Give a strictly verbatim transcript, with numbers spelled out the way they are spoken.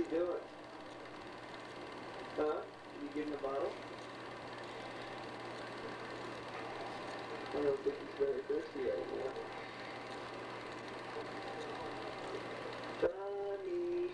doing? Huh? You give him the bottle? I don't think he's very thirsty right now. Johnny.